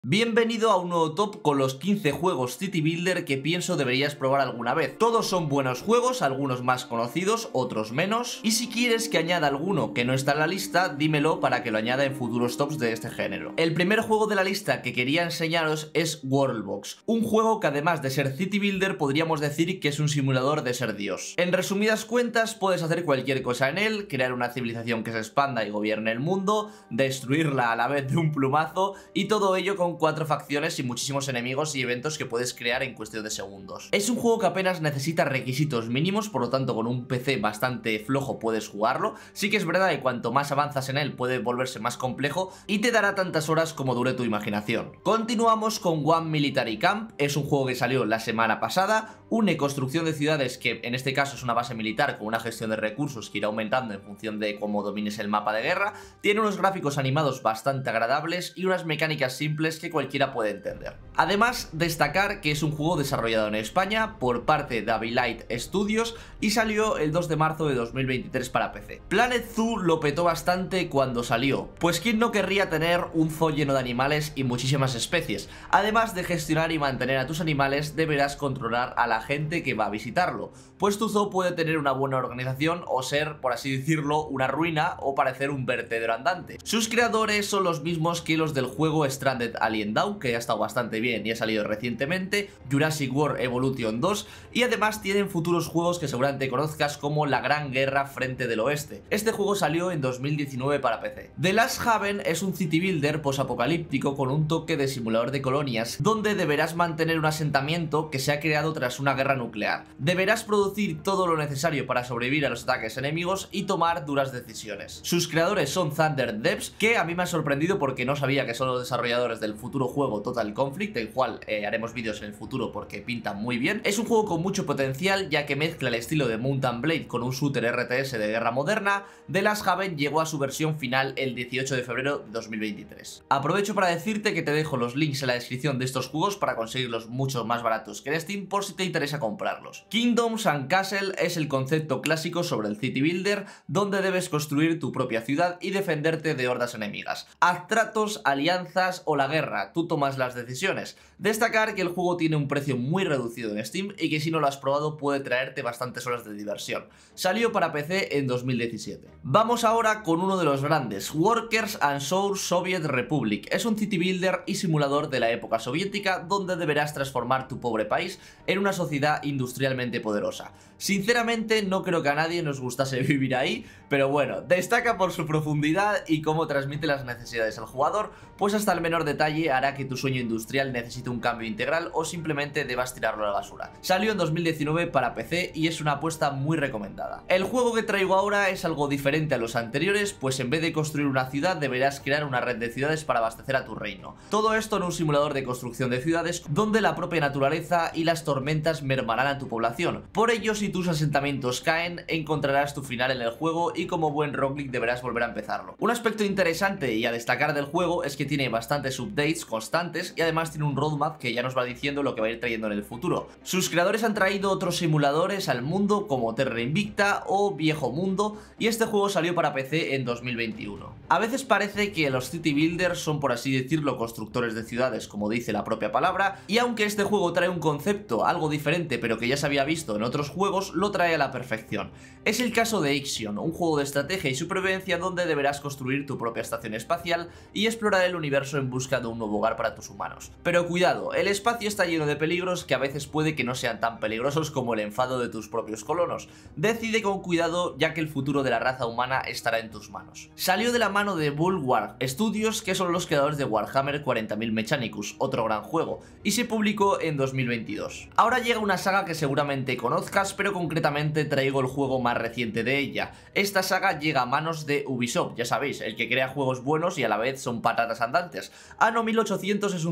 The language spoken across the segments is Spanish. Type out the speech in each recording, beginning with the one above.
Bienvenido a un nuevo top con los 15 juegos City Builder que pienso deberías probar alguna vez. Todos son buenos juegos, algunos más conocidos, otros menos. Y si quieres que añada alguno que no está en la lista, dímelo para que lo añada en futuros tops de este género. El primer juego de la lista que quería enseñaros es Worldbox, un juego que además de ser City Builder podríamos decir que es un simulador de ser Dios. En resumidas cuentas, puedes hacer cualquier cosa en él, crear una civilización que se expanda y gobierne el mundo, destruirla a la vez de un plumazo y todo ello con 4 facciones y muchísimos enemigos y eventos que puedes crear en cuestión de segundos. Es un juego que apenas necesita requisitos mínimos, por lo tanto con un PC bastante flojo puedes jugarlo. Sí que es verdad que cuanto más avanzas en él puede volverse más complejo y te dará tantas horas como dure tu imaginación. Continuamos con One Military Camp, es un juego que salió la semana pasada, une construcción de ciudades que en este caso es una base militar con una gestión de recursos que irá aumentando en función de cómo domines el mapa de guerra, tiene unos gráficos animados bastante agradables y unas mecánicas simples que cualquiera puede entender. Además, destacar que es un juego desarrollado en España por parte de Abilite Studios y salió el 2 de marzo de 2023 para PC. Planet Zoo lo petó bastante cuando salió, pues quién no querría tener un zoo lleno de animales y muchísimas especies. Además de gestionar y mantener a tus animales, deberás controlar a la gente que va a visitarlo, pues tu zoo puede tener una buena organización o ser, por así decirlo, una ruina o parecer un vertedero andante. Sus creadores son los mismos que los del juego Stranded Alien Dawn, que ha estado bastante bien y ha salido recientemente, Jurassic World Evolution 2, y además tienen futuros juegos que seguramente conozcas como La Gran Guerra Frente del Oeste. Este juego salió en 2019 para PC. The Last Haven es un city builder posapocalíptico con un toque de simulador de colonias, donde deberás mantener un asentamiento que se ha creado tras una guerra nuclear. Deberás producir todo lo necesario para sobrevivir a los ataques enemigos y tomar duras decisiones. Sus creadores son Thunder Devs, que a mí me ha sorprendido porque no sabía que son los desarrolladores del futuro juego Total Conflict, del cual haremos vídeos en el futuro porque pinta muy bien. Es un juego con mucho potencial ya que mezcla el estilo de Mount & Blade con un shooter RTS de guerra moderna. The Last Haven llegó a su versión final el 18 de febrero de 2023. Aprovecho para decirte que te dejo los links en la descripción de estos juegos para conseguirlos mucho más baratos que en Steam por si te interesa comprarlos. Kingdoms and Castle es el concepto clásico sobre el City Builder, donde debes construir tu propia ciudad y defenderte de hordas enemigas. Haz tratos, alianzas o la guerra, tú tomas las decisiones. Destacar que el juego tiene un precio muy reducido en Steam y que si no lo has probado puede traerte bastantes horas de diversión. Salió para PC en 2017. Vamos ahora con uno de los grandes, Workers and Souls Soviet Republic. Es un city builder y simulador de la época soviética donde deberás transformar tu pobre país en una sociedad industrialmente poderosa. Sinceramente no creo que a nadie nos gustase vivir ahí, pero bueno, destaca por su profundidad y cómo transmite las necesidades al jugador, pues hasta el menor detalle hará que tu sueño industrial necesite un cambio integral o simplemente debas tirarlo a la basura. Salió en 2019 para PC y es una apuesta muy recomendada. El juego que traigo ahora es algo diferente a los anteriores, pues en vez de construir una ciudad deberás crear una red de ciudades para abastecer a tu reino. Todo esto en un simulador de construcción de ciudades donde la propia naturaleza y las tormentas mermarán a tu población. Por ello, si tus asentamientos caen, encontrarás tu final en el juego y como buen roguelike deberás volver a empezarlo. Un aspecto interesante y a destacar del juego es que tiene bastantes updates constantes y además tiene un roadmap que ya nos va diciendo lo que va a ir trayendo en el futuro. Sus creadores han traído otros simuladores al mundo como Terra Invicta o Viejo Mundo y este juego salió para PC en 2021. A veces parece que los city builders son, por así decirlo, constructores de ciudades, como dice la propia palabra, y aunque este juego trae un concepto algo diferente pero que ya se había visto en otros juegos, lo trae a la perfección. Es el caso de Ixion, un juego de estrategia y supervivencia donde deberás construir tu propia estación espacial y explorar el universo en busca de un nuevo hogar para tus humanos. Pero cuidado, el espacio está lleno de peligros que a veces puede que no sean tan peligrosos como el enfado de tus propios colonos. Decide con cuidado ya que el futuro de la raza humana estará en tus manos. Salió de la mano de Bulwark Studios, que son los creadores de Warhammer 40.000 Mechanicus, otro gran juego, y se publicó en 2022. Ahora llega una saga que seguramente conozcas, pero concretamente traigo el juego más reciente de ella. Esta saga llega a manos de Ubisoft, ya sabéis, el que crea juegos buenos y a la vez son patatas andantes. Anno 1800 es un city builder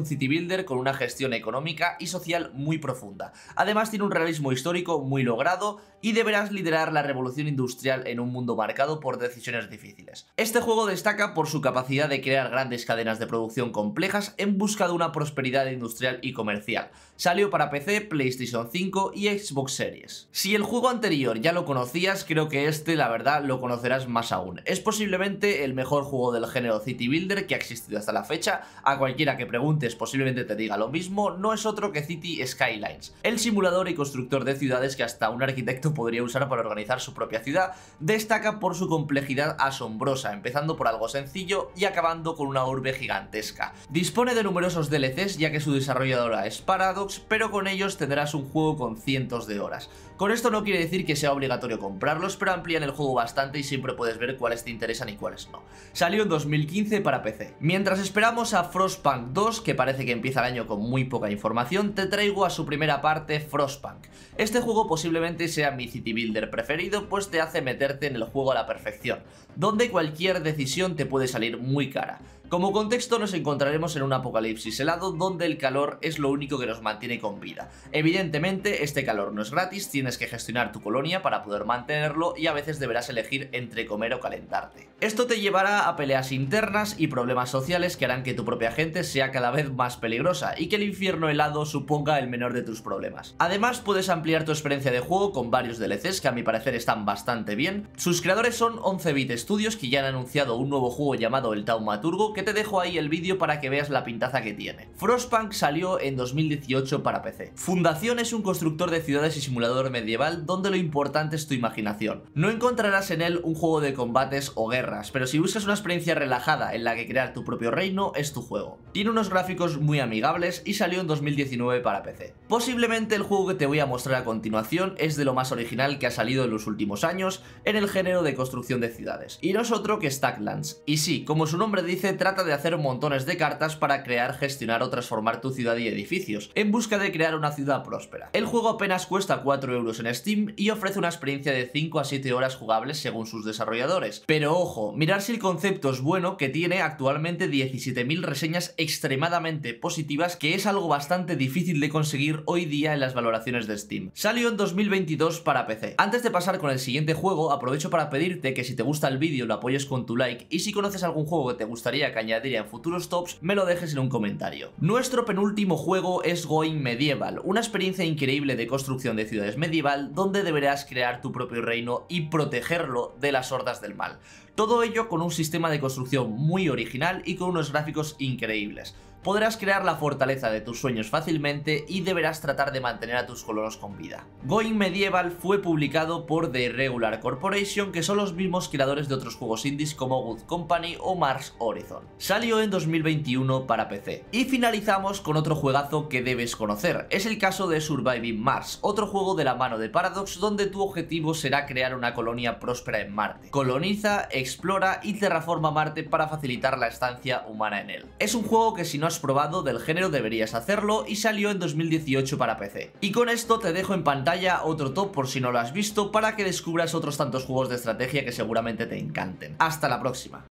builder con una gestión económica y social muy profunda. Además tiene un realismo histórico muy logrado y deberás liderar la revolución industrial en un mundo marcado por decisiones difíciles. Este juego destaca por su capacidad de crear grandes cadenas de producción complejas en busca de una prosperidad industrial y comercial. Salió para PC, PlayStation 5 y Xbox Series. Si el juego anterior ya lo conocías, creo que este, la verdad, lo conocerás más aún. Es posiblemente el mejor juego del género City Builder que ha existido hasta la fecha. A cualquiera que preguntes posiblemente te diga lo mismo, no es otro que City Skylines, el simulador y constructor de ciudades que hasta un arquitecto podría usar para organizar su propia ciudad. Destaca por su complejidad asombrosa, empezando por algo sencillo y acabando con una urbe gigantesca. Dispone de numerosos DLCs ya que su desarrolladora es Paradox, pero con ellos tendrás un juego con cientos de horas. Con esto no quiere decir que sea obligatorio comprarlos, pero amplían el juego bastante y siempre puedes ver cuáles te interesan y cuáles no. Salió en 2015 para PC. Mientras esperamos a Frostpunk 2, que parece que empieza el año con muy poca información, te traigo a su primera parte, Frostpunk. Este juego posiblemente sea mi City Builder preferido, pues te hace meterte en el juego a la perfección, donde cualquier decisión te puede salir muy cara. Como contexto nos encontraremos en un apocalipsis helado donde el calor es lo único que nos mantiene con vida. Evidentemente este calor no es gratis, tienes que gestionar tu colonia para poder mantenerlo y a veces deberás elegir entre comer o calentarte. Esto te llevará a peleas internas y problemas sociales que harán que tu propia gente sea cada vez más peligrosa y que el infierno helado suponga el menor de tus problemas. Además puedes ampliar tu experiencia de juego con varios DLCs que a mi parecer están bastante bien. Sus creadores son 11-Bit Studios, que ya han anunciado un nuevo juego llamado el Taumaturgo, que te dejo ahí el vídeo para que veas la pintaza que tiene. Frostpunk salió en 2018 para PC. Fundación es un constructor de ciudades y simulador medieval donde lo importante es tu imaginación. No encontrarás en él un juego de combates o guerras, pero si buscas una experiencia relajada en la que crear tu propio reino, es tu juego. Tiene unos gráficos muy amigables y salió en 2019 para PC. Posiblemente el juego que te voy a mostrar a continuación es de lo más original que ha salido en los últimos años en el género de construcción de ciudades, y no es otro que Stacklands. Y sí, como su nombre dice, trata de hacer montones de cartas para crear, gestionar o transformar tu ciudad y edificios, en busca de crear una ciudad próspera. El juego apenas cuesta 4 euros en Steam y ofrece una experiencia de 5 a 7 horas jugables según sus desarrolladores. Pero ojo, mirar si el concepto es bueno, que tiene actualmente 17.000 reseñas extremadamente positivas, que es algo bastante difícil de conseguir hoy día en las valoraciones de Steam. Salió en 2022 para PC. Antes de pasar con el siguiente juego, aprovecho para pedirte que si te gusta el vídeo lo apoyes con tu like, y si conoces algún juego que te gustaría que añadiría en futuros tops, me lo dejes en un comentario. Nuestro penúltimo juego es Going Medieval, una experiencia increíble de construcción de ciudades medieval donde deberás crear tu propio reino y protegerlo de las hordas del mal. Todo ello con un sistema de construcción muy original y con unos gráficos increíbles. Podrás crear la fortaleza de tus sueños fácilmente y deberás tratar de mantener a tus colonos con vida. Going Medieval fue publicado por The Irregular Corporation, que son los mismos creadores de otros juegos indies como Good Company o Mars Horizon. Salió en 2021 para PC. Y finalizamos con otro juegazo que debes conocer. Es el caso de Surviving Mars, otro juego de la mano de Paradox donde tu objetivo será crear una colonia próspera en Marte. Coloniza, explora y terraforma Marte para facilitar la estancia humana en él. Es un juego que si no has probado del género deberías hacerlo y salió en 2018 para PC. Y con esto te dejo en pantalla otro top por si no lo has visto para que descubras otros tantos juegos de estrategia que seguramente te encanten. Hasta la próxima.